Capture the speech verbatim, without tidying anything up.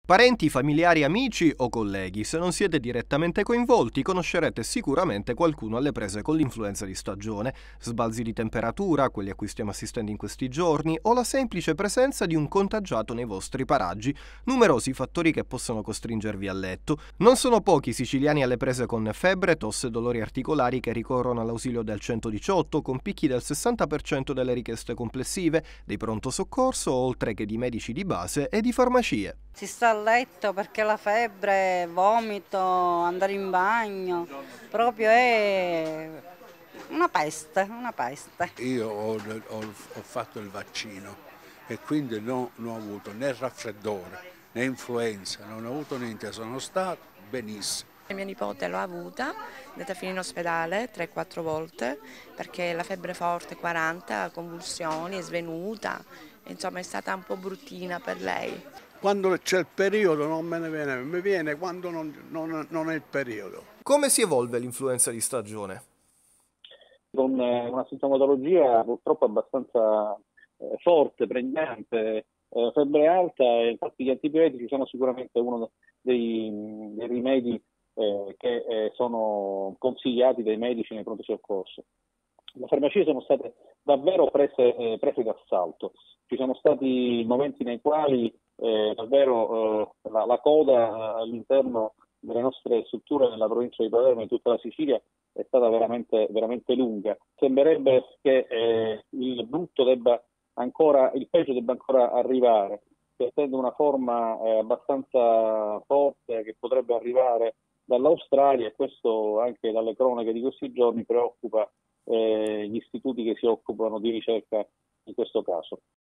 Parenti, familiari, amici o colleghi, se non siete direttamente coinvolti, conoscerete sicuramente qualcuno alle prese con l'influenza di stagione, sbalzi di temperatura, quelli a cui stiamo assistendo in questi giorni, o la semplice presenza di un contagiato nei vostri paraggi, numerosi fattori che possono costringervi a letto. Non sono pochi i siciliani alle prese con febbre, tosse e dolori articolari che ricorrono all'ausilio del centodiciotto, con picchi del sessanta per cento delle richieste complessive, dei pronto soccorso, oltre che di medici di base e di farmacie. Si sta a letto perché la febbre, vomito, andare in bagno, proprio è una peste, una peste. Io ho, ho- ho fatto il vaccino e quindi non, non ho avuto né raffreddore né influenza, non ho avuto niente, sono stato benissimo. Mia nipote l'ho avuta, è andata a finire in ospedale tre quattro volte perché la febbre forte, quaranta, convulsioni, è svenuta, insomma è stata un po' bruttina per lei. Quando c'è il periodo non me ne viene, mi viene quando non, non- non è il periodo. Come si evolve l'influenza di stagione? Con eh, una sintomatologia purtroppo abbastanza eh, forte, pregnante, eh, febbre alta, e infatti gli antibiotici sono sicuramente uno dei, dei rimedi eh, che eh, sono consigliati dai medici nei pronto soccorso. Le farmacie sono state davvero prese, eh, prese d'assalto, ci sono stati momenti nei quali eh, davvero eh, la, la coda eh, all'interno delle nostre strutture nella provincia di Palermo e in tutta la Sicilia è stata veramente, veramente lunga. Sembrerebbe che eh, il brutto debba ancora, il peggio debba ancora arrivare, si attende una forma eh, abbastanza forte che potrebbe arrivare dall'Australia, e questo anche dalle cronache di questi giorni preoccupa eh, gli istituti che si occupano di ricerca in questo caso.